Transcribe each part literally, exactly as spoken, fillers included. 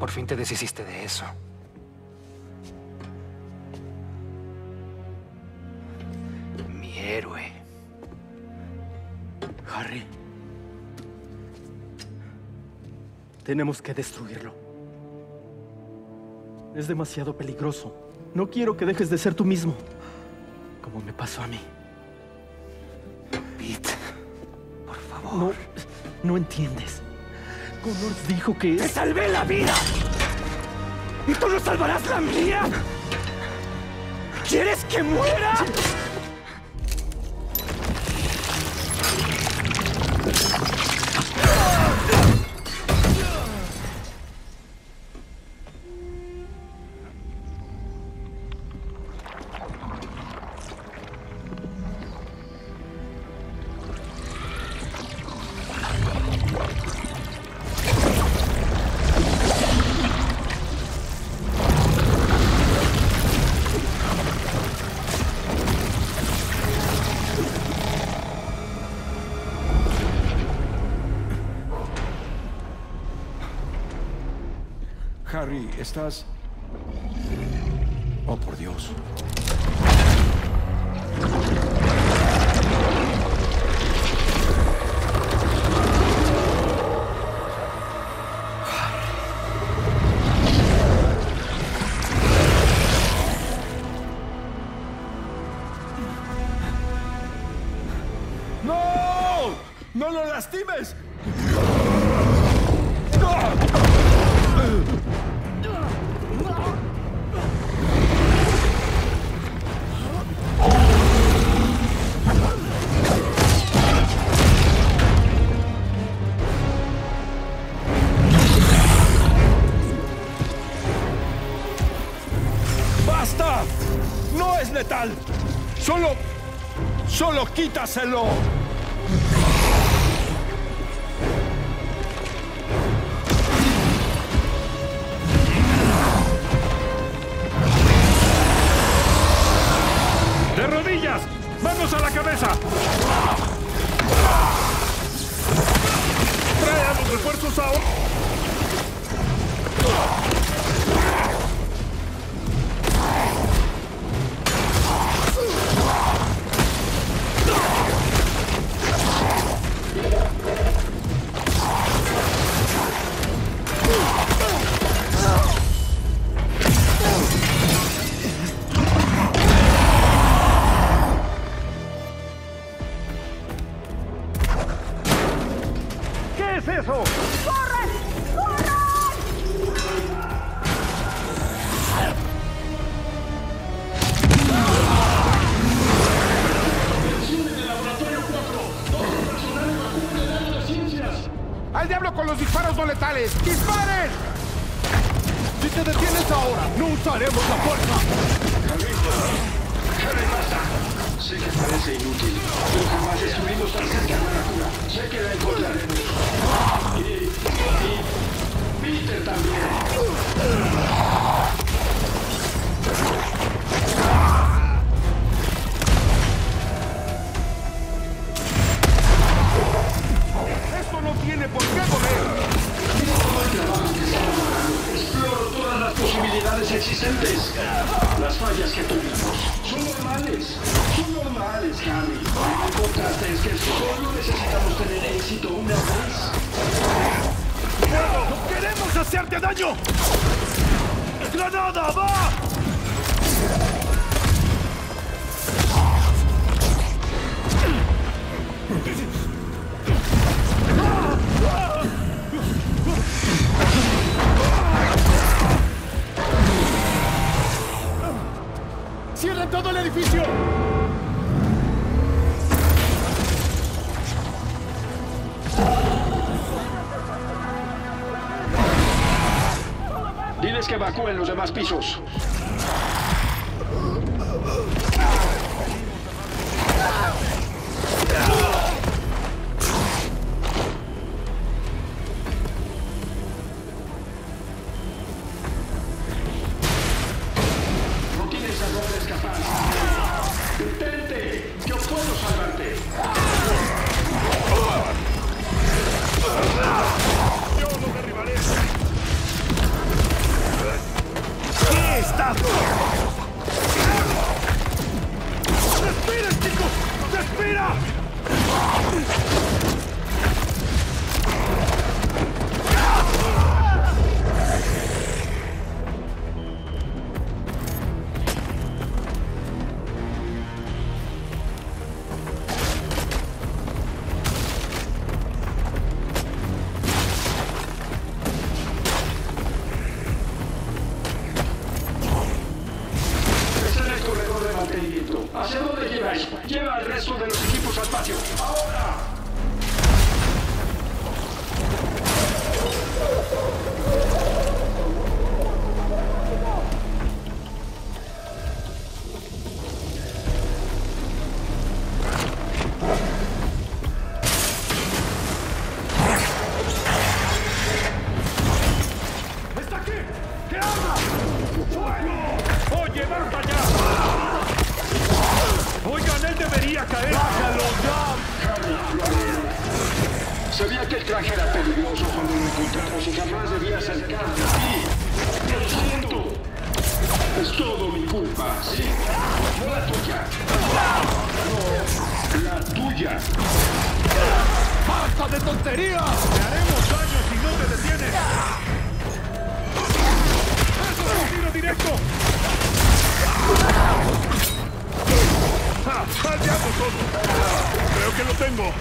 Por fin te deshiciste de eso. Mi héroe. Harry. Tenemos que destruirlo. Es demasiado peligroso. No quiero que dejes de ser tú mismo, como me pasó a mí. Pete, por favor. No, no entiendes. Connor dijo que... ¡Te salvé la vida! ¿Y tú no salvarás la mía? ¿Quieres que muera? Harry, ¿estás...? Oh, por Dios. ¡No! ¡No lo lastimes! ¡Basta! ¡No es letal! ¡Solo... solo quítaselo! ¡De rodillas! ¡Manos a la cabeza! ¡Trae a los refuerzos ahora! ¿Qué es eso? ¡Corran! ¡Corran! ¡Al diablo con los disparos no letales! ¡Disparen! Si te detienes ahora, no usaremos la fuerza. Harry, basta. Sé que parece inútil, pero jamás estuvimos tan cerca de la cura. Sé que la encontraremos. Y... y... Peter también. ¡Esto no tiene por qué doler! Todo el trabajo que estamos logrando. Exploro todas las posibilidades existentes. Las fallas que tuvimos son normales. Son normales, Harry. Lo importante es que solo necesitamos tener éxito una vez. ¡No queremos hacerte daño! ¡Granada, va! ¡Cierren todo el edificio! Diles que evacúen los demás pisos. No tienes a dónde escapar. ¡Detente! ¡Yo puedo salvarte! ¡Yo lo derribaré! mantenimiento. ¿Hacia dónde lleváis? Lleva al resto de los equipos al patio. ¡Ahora! Sabía que el traje era peligroso cuando lo encontramos y jamás debía acercarme a ti. Lo siento. Es todo mi culpa, ¿sí? No la tuya. No, la tuya. ¡Basta de tonterías! ¡Te haremos daño si no te detienes! ¡Eso es un tiro directo! ¡Ah! ¡Al diablo todo! Creo que lo tengo.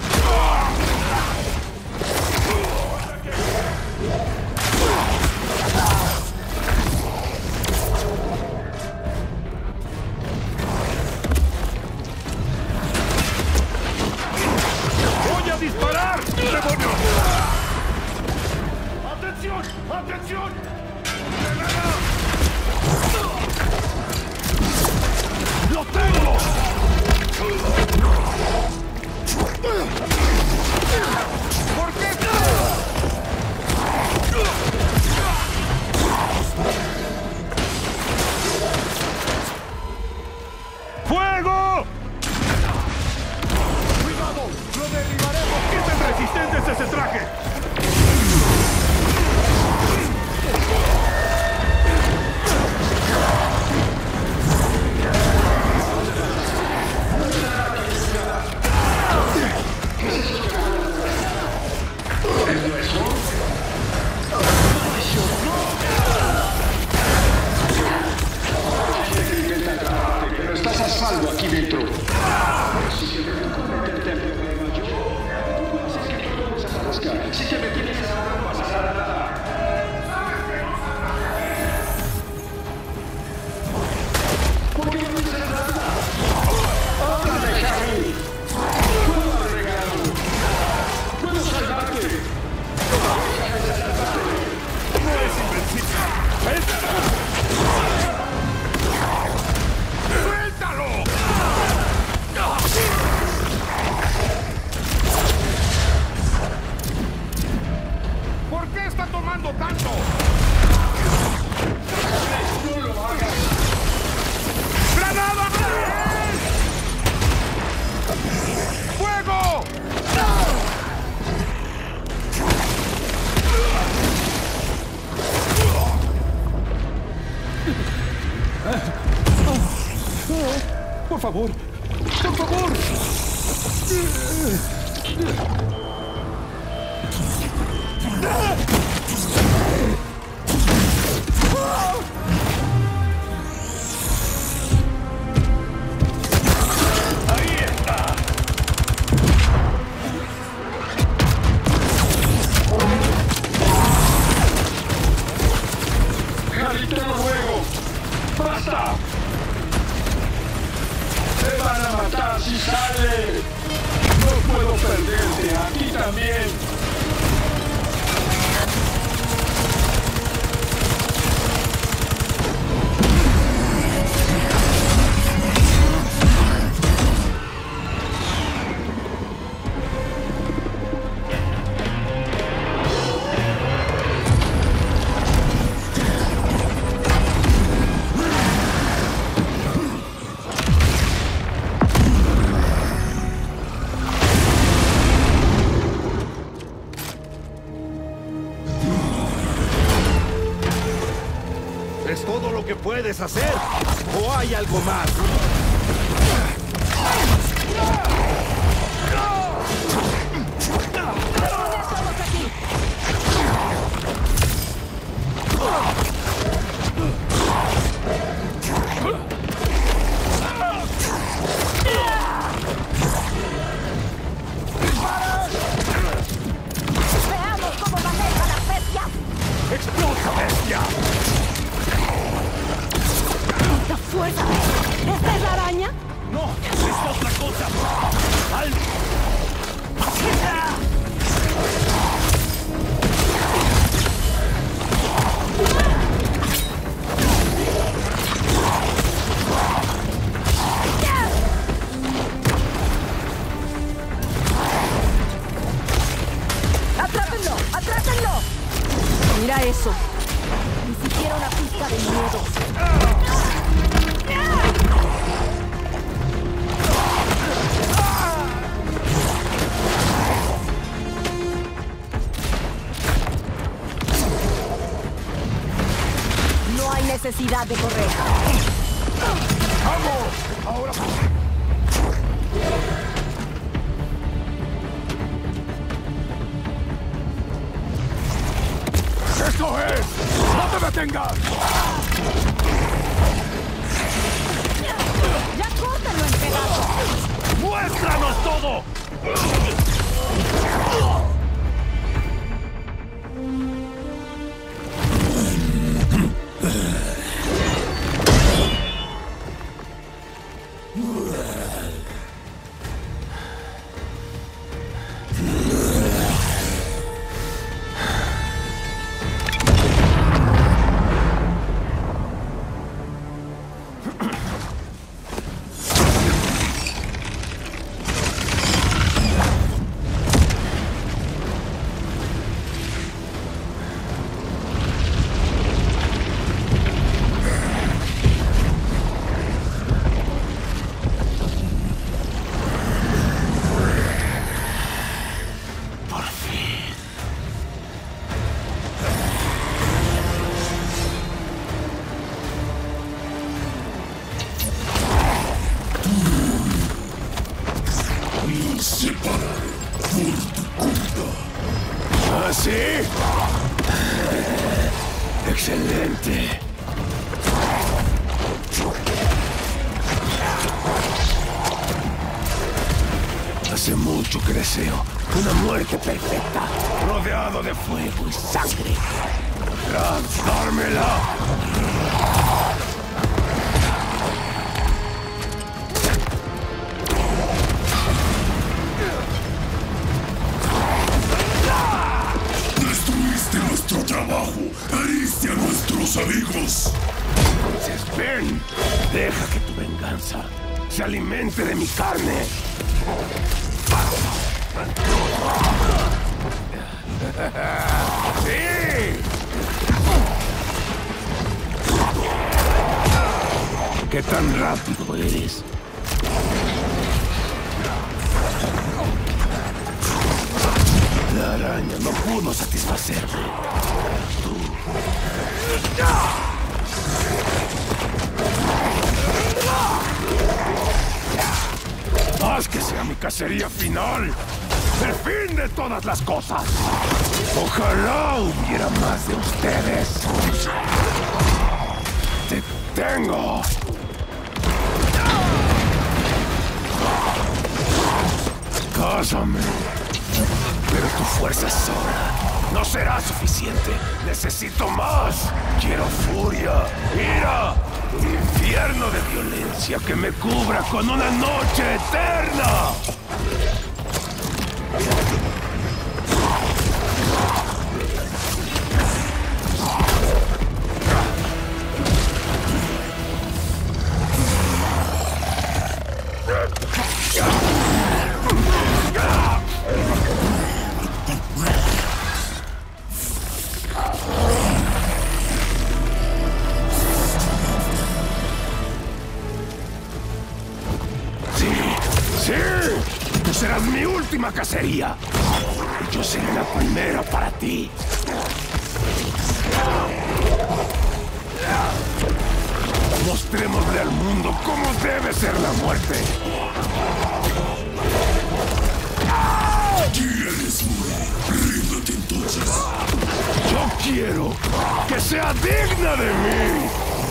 ¡Voy a disparar! ¡Demonios! ¡Atención! ¡Atención! ¡Granada! ¡Lo tengo! ¿Por qué? ¡Fuego! ¡Cuidado! ¡Lo derribaremos! ¿Qué tan resistente es ese traje? Pero estás a salvo aquí dentro. Si se me comprometerte al problema, yo... Así que tú no vas a rascar. Si te me tienes ahora no pasará nada. ¿Por qué no dices nada? ¡Háblame, Harry! ¡Puedo arreglarlo! ¡Puedo salvarte! ¡No es invencible! ¿Ves? ¡Suéltalo! ¿Por qué está tomando tanto? ¡No lo hagas! ¡Granada! ¡Fuego! Por favor, por favor. ¡Ahí está! ¡Harry, te lo ruego! ¡Basta! ¡Te van a matar si sale! ¡No puedo perderte! ¡A ti también! ¿Es todo lo que puedes hacer? ¿O hay algo más? ¡Veamos cómo maneja las bestias! ¡Explota, bestia! ¡La fuerza! ¿Esta es la araña? otra cosa! ¡Al! ¡Atrápenlo! ¡Atrápenlo! Mira eso. Ni siquiera una pizca de miedo. No hay necesidad de correr. ¡Vamos! ¡Ahora! ¡Eso es! ¡No te detengas! ¡Ya córtalo en pedazos! ¡Muéstranos todo! ¿Ah, sí? Excelente. Hace mucho que deseo una muerte perfecta, rodeado de fuego y sangre. ¡Trans, dármela! Destruiste nuestro trabajo, heriste a nuestros amigos. Entonces ven, deja que tu venganza se alimente de mi carne. ¡Sí! ¿Qué tan rápido eres? La araña no pudo satisfacerme. Haz que sea mi cacería final. El fin de todas las cosas. Ojalá hubiera más de ustedes. Te tengo. Cásame. Pero tu fuerza sola no será suficiente. Necesito más. Quiero furia, ira, un infierno de violencia que me cubra con una noche eterna. Serás mi última cacería. Y yo seré la primera para ti. Mostrémosle al mundo cómo debe ser la muerte. ¿Quieres morir? Ríndete entonces. Yo quiero que sea digna de mí.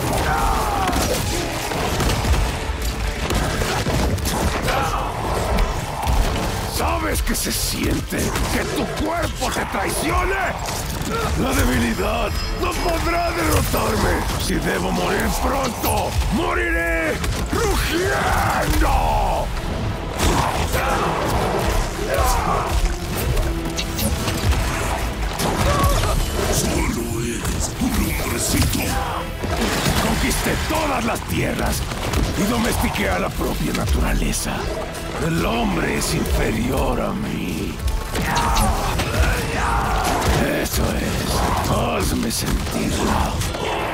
¿Sabes qué se siente que tu cuerpo te traicione? La debilidad no podrá derrotarme. Si debo morir pronto, moriré rugiendo. necesito. Conquisté todas las tierras y domestiqué a la propia naturaleza. El hombre es inferior a mí. Eso es. Hazme sentirlo.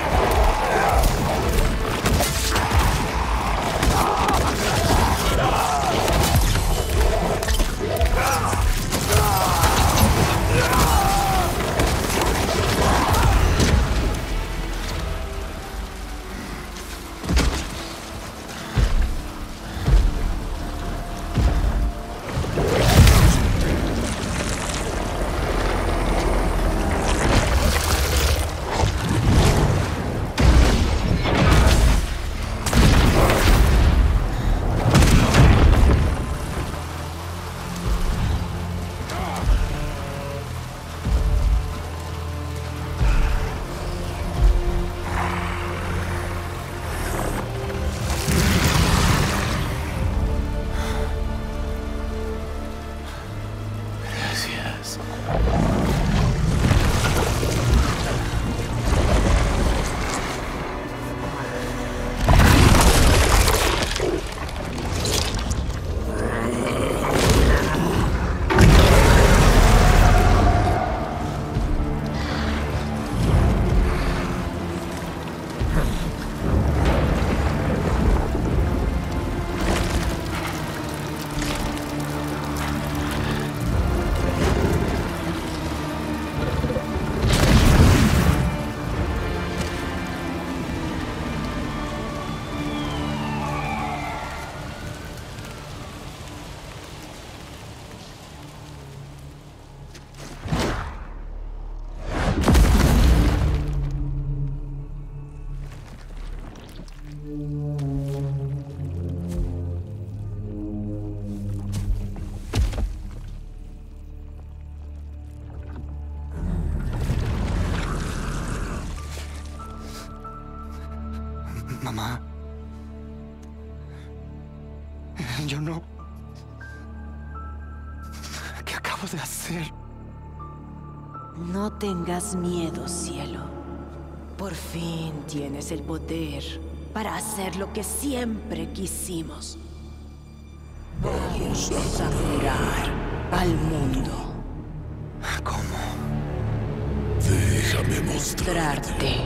Mamá. Yo no... ¿Qué acabo de hacer? No tengas miedo, cielo. Por fin tienes el poder para hacer lo que siempre quisimos. Vamos a curar al mundo. ¿Cómo? Déjame mostrarte. Mostrarte.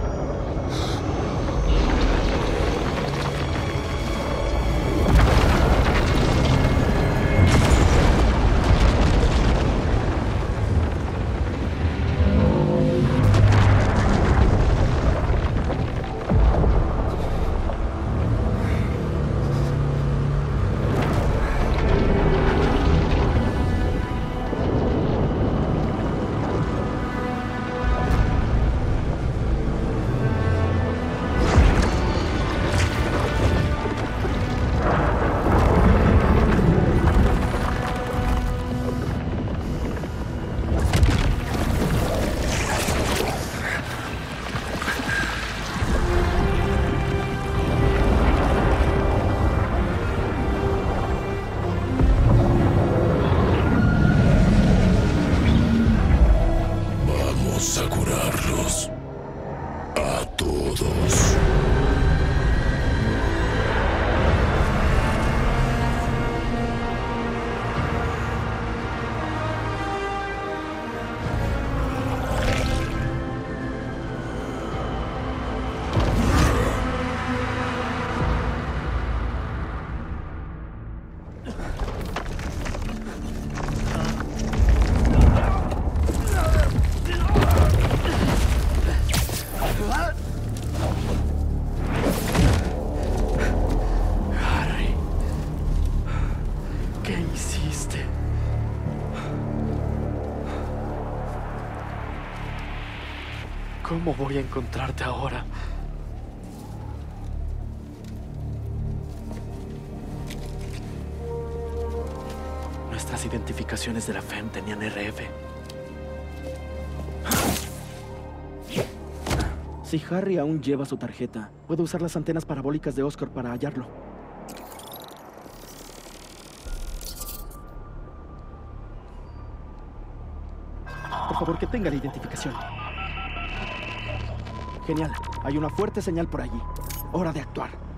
A curarlos a todos. ¿Cómo voy a encontrarte ahora? Nuestras identificaciones de la F E M tenían R F. Si Harry aún lleva su tarjeta, puedo usar las antenas parabólicas de Oscorp para hallarlo. Por favor, que tenga la identificación. Genial. Hay una fuerte señal por allí. Hora de actuar.